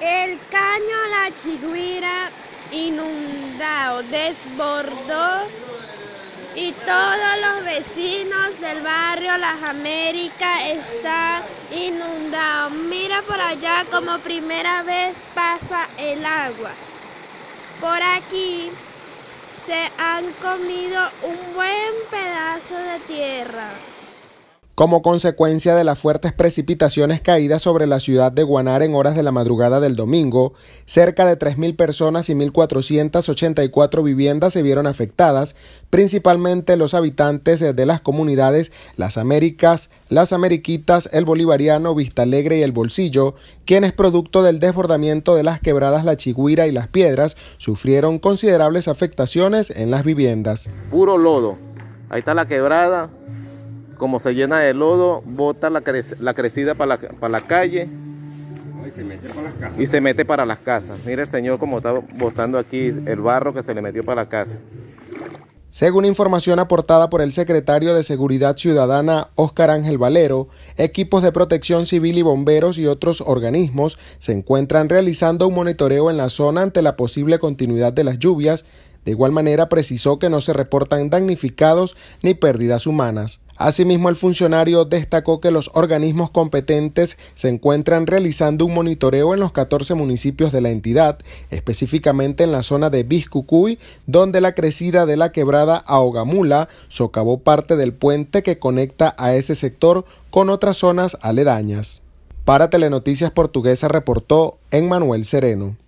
El caño La Chigüira inundado, desbordó y todos los vecinos del barrio Las Américas están inundados. Mira por allá como primera vez pasa el agua. Por aquí se han comido un buen pedazo de tierra. Como consecuencia de las fuertes precipitaciones caídas sobre la ciudad de Guanare en horas de la madrugada del domingo, cerca de 3.000 personas y 1.484 viviendas se vieron afectadas, principalmente los habitantes de las comunidades Las Américas, Las Ameriquitas, El Bolivariano, Vista Alegre y El Bolsillo, quienes producto del desbordamiento de las quebradas La Chigüira y Las Piedras sufrieron considerables afectaciones en las viviendas. Puro lodo, ahí está la quebrada. Como se llena de lodo, bota la crecida para la calle y se mete para las casas. Mira el señor como está botando aquí el barro que se le metió para la casa. Según información aportada por el secretario de Seguridad Ciudadana, Óscar Ángel Valero, equipos de protección civil y bomberos y otros organismos se encuentran realizando un monitoreo en la zona ante la posible continuidad de las lluvias. De igual manera, precisó que no se reportan damnificados ni pérdidas humanas. Asimismo, el funcionario destacó que los organismos competentes se encuentran realizando un monitoreo en los 14 municipios de la entidad, específicamente en la zona de Biscucuy, donde la crecida de la quebrada Ahogamula socavó parte del puente que conecta a ese sector con otras zonas aledañas. Para Telenoticias Portuguesa reportó Emmanuel Sereno.